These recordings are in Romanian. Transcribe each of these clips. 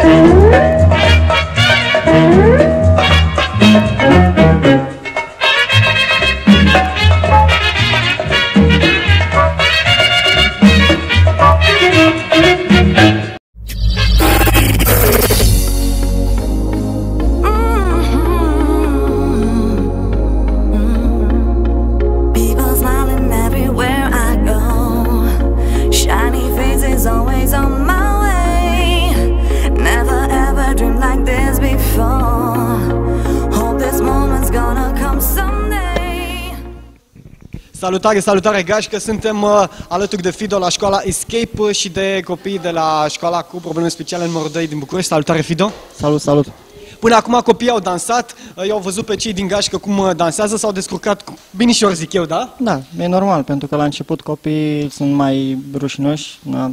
Salutare, salutare gașcă, suntem alături de Fido la școala Escape și de copii de la școala cu probleme speciale numărul 2 din București. Salutare Fido! Salut, salut! Până acum copiii au dansat, i-au văzut pe cei din gașcă cum dansează, s-au descurcat binișor, zic eu, da? Da, e normal, pentru că la început copiii sunt mai rușinoși, da?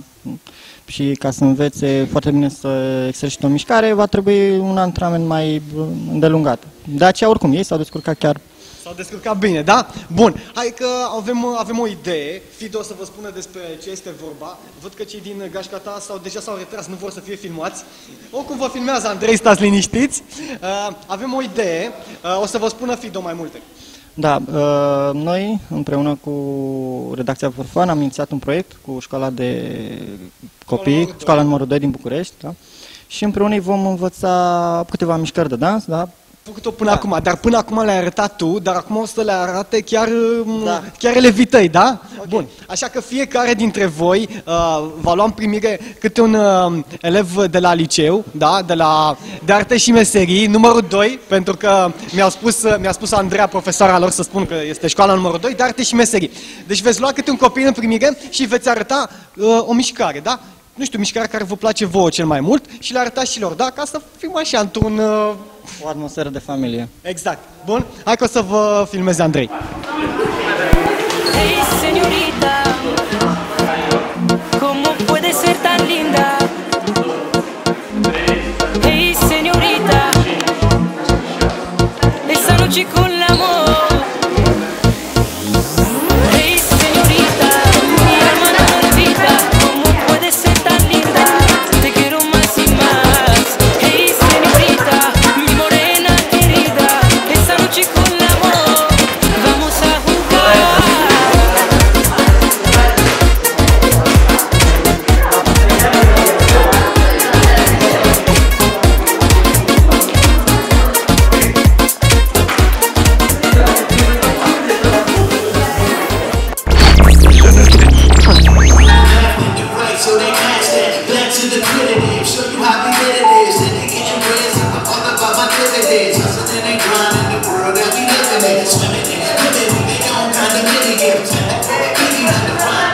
Și ca să învețe foarte bine să exercite o mișcare, va trebui un antrenament mai îndelungat. De aceea, oricum, ei s-au descurcat chiar. S-au descurcat bine, da? Bun, hai că avem o idee. Fido o să vă spună despre ce este vorba. Văd că cei din gașca ta deja s-au retras, nu vor să fie filmați. Oricum vă filmează Andrei, stați liniștiți. Avem o idee, o să vă spună Fido mai multe. Da, noi împreună cu redacția For Fun am inițiat un proiect cu școala de copii, școala numărul 2 din București, da? Și împreună vom învăța câteva mișcări de dans, da? Făcut-o până acum, dar până acum le-ai arătat tu, dar acum o să le arate chiar elevii tăi, da? Okay. Bun, așa că fiecare dintre voi va lua în primire câte un elev de la liceu, da? De arte și meserii, numărul 2, pentru că mi-a spus Andreea, profesoara lor, să spun că este școala numărul 2, de arte și meserii. Deci veți lua câte un copil în primire și veți arăta o mișcare, da? Nu știu, mișcarea care vă place vouă cel mai mult și le arătați și lor, da? Ca să fim așa într-un... O atmosferă de familie. Exact. Bun, hai că o să vă filmeze Andrei. Hey, señorita, ¿cómo puede ser tan linda? Hey, señorita, esa noche con l'amor. Hey, señorita, mi alma no me olvida. ¿Cómo puede ser tan linda? Te quiero más y más. Hey, señorita, mi morena querida, esa noche con l'amor vamos a jugar. So they match that back to the primitive. Show you how we did it is. Then they get your brains up all about my dividends. Hustling and grinding the world that we living in. Swimming in, living in their own kind of mini games. Getting on the run.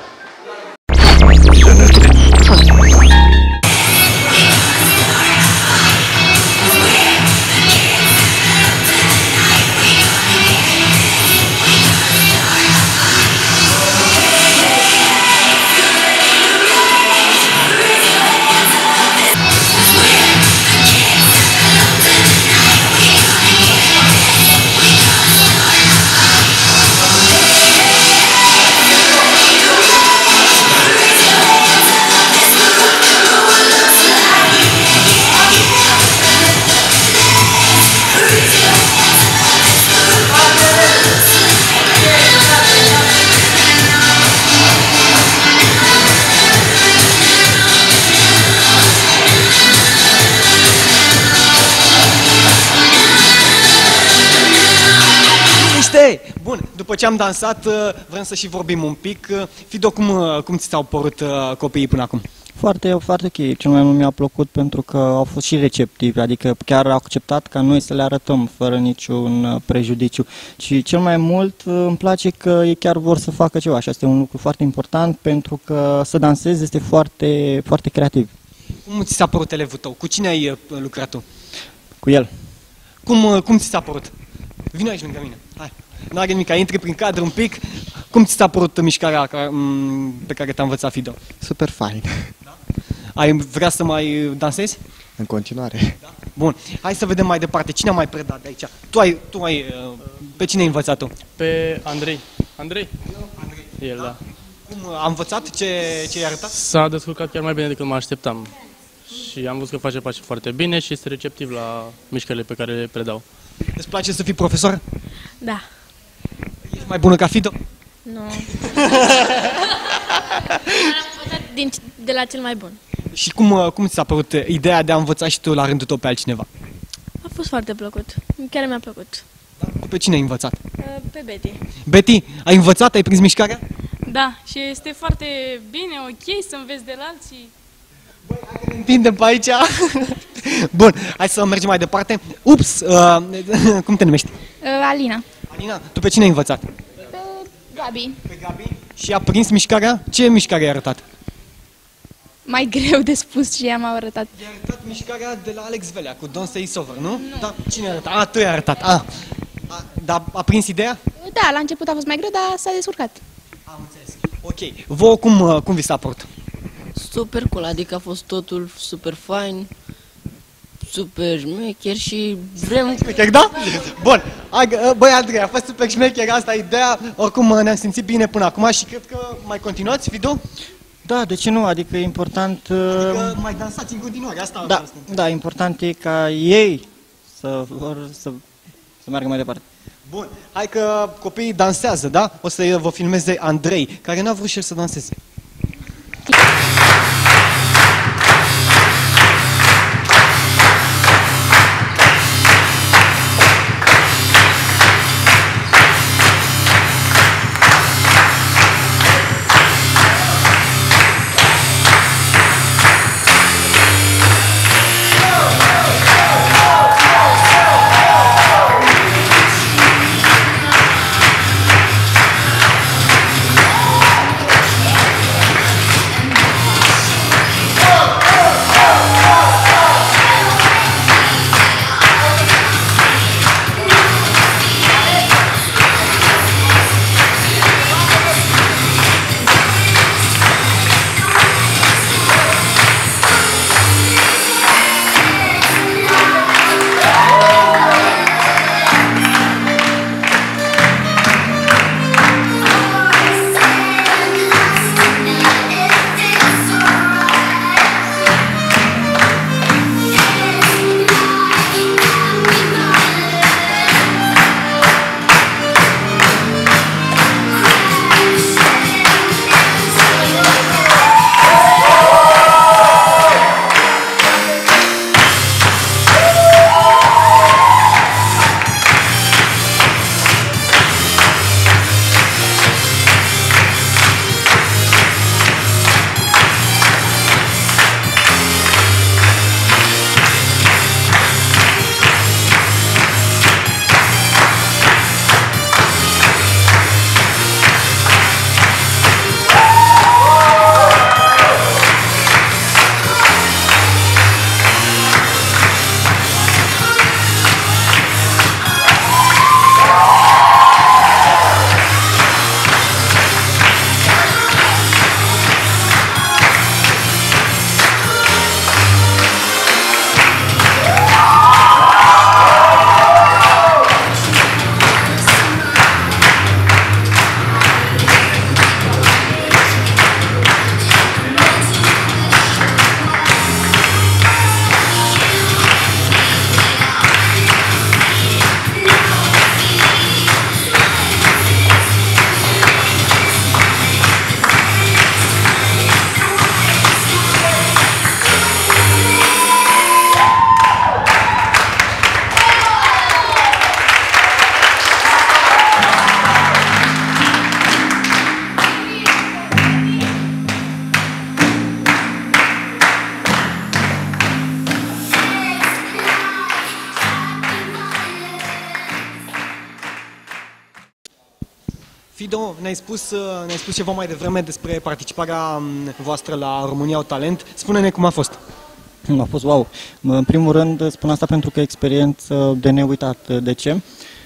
Bun, după ce am dansat, vrem să și vorbim un pic. Fido, cum ți s-au părut copiii până acum? Foarte, foarte ok. Cel mai mult mi-a plăcut pentru că au fost și receptivi, adică chiar au acceptat ca noi să le arătăm fără niciun prejudiciu. Și cel mai mult îmi place că ei chiar vor să facă ceva și asta e un lucru foarte important pentru că să dansezi este foarte, foarte creativ. Cum ți s-a părut elevul tău? Cu cine ai lucrat tu? Cu el. Cum ți s-a părut? Vino aici lângă mine. Hai. N-are nimic, intri prin cadru un pic. Cum ți s-a părut mișcarea pe care te-a învățat Fido? Super fain. Da? Ai vrea să mai dansezi? În continuare. Da? Bun, hai să vedem mai departe. Cine a mai predat de aici? Pe cine ai învățat tu? Pe Andrei. Andrei? Andrei. El, da. Cum a învățat? Ce i-a arătat? S-a descurcat chiar mai bine decât mă așteptam. și am văzut că face pași foarte bine și este receptiv la mișcările pe care le predau. Îți place să fii profesor? Da. Ești mai bună ca Fido? Nu. De la cel mai bun. Și cum ți s-a părut ideea de a învăța și tu la rândul tău pe altcineva? A fost foarte plăcut. Chiar mi-a plăcut. Tu pe cine ai învățat? Pe Betty. Betty, ai învățat? Ai prins mișcarea? Da, și este foarte bine, ok, să înveți de la alții. Ne întindem pe aici. Bun, hai să mergem mai departe. Ups, cum te numești? Alina. Alina, tu pe cine ai învățat? Pe Gabi. Pe Gabi. Și a prins mișcarea? Ce mișcare ai arătat? Mai greu de spus ce am arătat. I-a arătat mișcarea de la Alex Velea, cu Don't Say It's Over, nu? Da, cine a arătat? Tu i-ai arătat. Dar a prins ideea? Da, la început a fost mai greu, dar s-a descurcat. Am înțeles. Ok. Vouă cum vi s-a părut? Super cool, adică a fost totul super fain, super șmecher și vrem... Șmecher, da? Bun. Băi, Andrei, a fost super șmecher, asta e ideea. Oricum ne-am simțit bine până acum și cred că mai continuați, Fido? Da, de ce nu? Adică e important... Adică mai dansați în continuare, asta da, da, important e ca ei să meargă mai departe. Bun, hai că copiii dansează, da? O să vă filmeze Andrei, care n-a vrut și el să danseze. Fido, ne-ai spus ceva mai devreme despre participarea voastră la România au Talent. Spune-ne cum a fost. A fost wow. În primul rând spun asta pentru că e experiență de neuitat. De ce?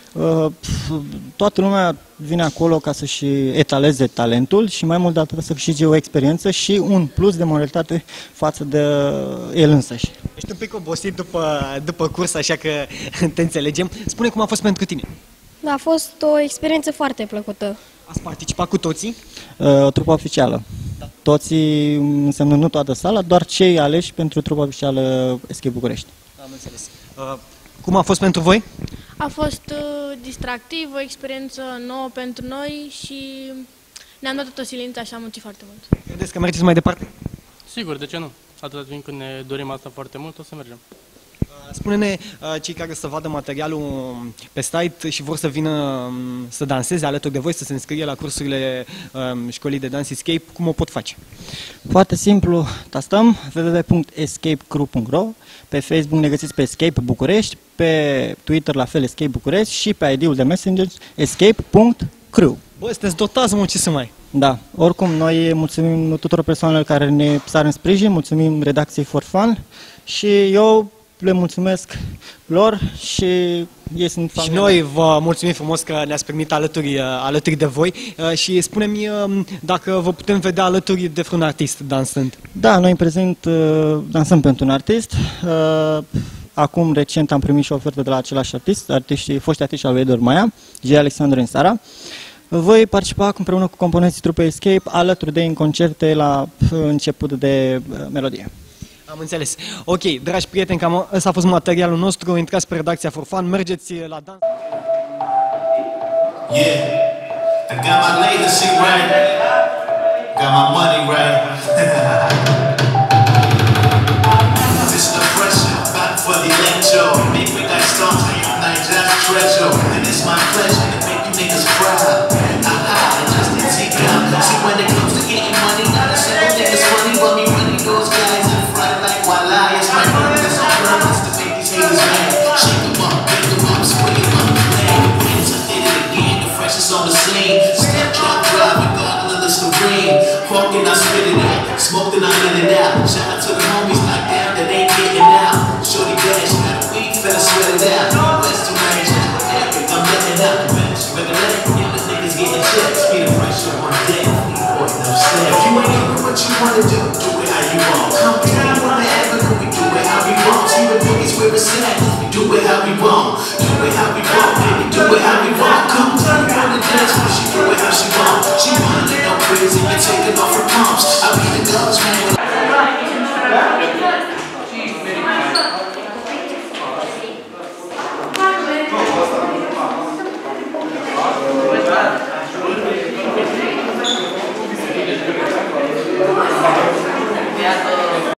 Toată lumea vine acolo ca să-și etaleze talentul și mai mult de atât să câștige o experiență și un plus de moralitate față de el însăși. Ești un pic obosit după curs, așa că te înțelegem. Spune cum a fost pentru tine. A fost o experiență foarte plăcută. Ați participat cu toții? O trupă oficială. Da. Toții, înseamnă nu toată sala, doar cei aleși pentru trupa oficială Escape București. Am înțeles. Cum a fost pentru voi? A fost distractiv, o experiență nouă pentru noi și ne-am dat tot o silință și am muncit foarte mult. Credeți că mergeți mai departe? Sigur, de ce nu? Atâta timp când ne dorim asta foarte mult, o să mergem. Spune-ne, cei care să vadă materialul pe site și vor să vină să danseze alături de voi, să se înscrie la cursurile școlii de dans Escape, cum o pot face? Foarte simplu, tastăm www.escapecrew.ro, pe Facebook ne găsiți pe Escape București, pe Twitter la fel Escape București și pe ID-ul de Messenger escape.crew. Bă, sunteți dotați, mă, ce să mai... Da, oricum noi mulțumim tuturor persoanelor care ne sar în sprijin, mulțumim redacției For Fun și eu le mulțumesc lor și ei sunt familie. Și noi vă mulțumim frumos că ne-ați primit alături de voi și spune-mi dacă vă putem vedea alături de vreun artist dansând. Da, noi în prezent dansăm pentru un artist. Acum, recent, am primit și o ofertă de la același artist, foști artiști al lui Edward Maia, J. Alexandru Insara. Voi participa împreună cu componenții trupei Escape alături de în concerte la început de melodie. Am înțeles. Ok, dragi prieteni, cam ăsta a fost materialul nostru. Intrați pe redacția For Fun, mergeți la dans. Yeah, I got my legacy right, got my money right. This the pressure, back for the electro. Make me that star, night just treasure. And it's my pleasure to make you niggas proud. Just to take out. See when it comes to getting money, not a single thing is funny, but me running those guys in front like voila. It's my purpose on purpose to make these haters mad. Shake them up, pick them up, spring them up, play the wins. I did it again, the freshest on the scene. Step, drop, drive, we got on the list of green. Hawking, I spit it out, smoked and I let it out. Shout out to the homies knocked down that ain't getting out. Shorty bad, she got a week, fella sweat it out. West too much, I'm letting out the bench. Better let it, yeah, the niggas getting checks. Feel the pressure on deck. If you ain't doing what you wanna do, do it how you want. Come through, you wanna ever do, we do it how we want. See the boogies where it's at, we do it how we want. Do it how we want.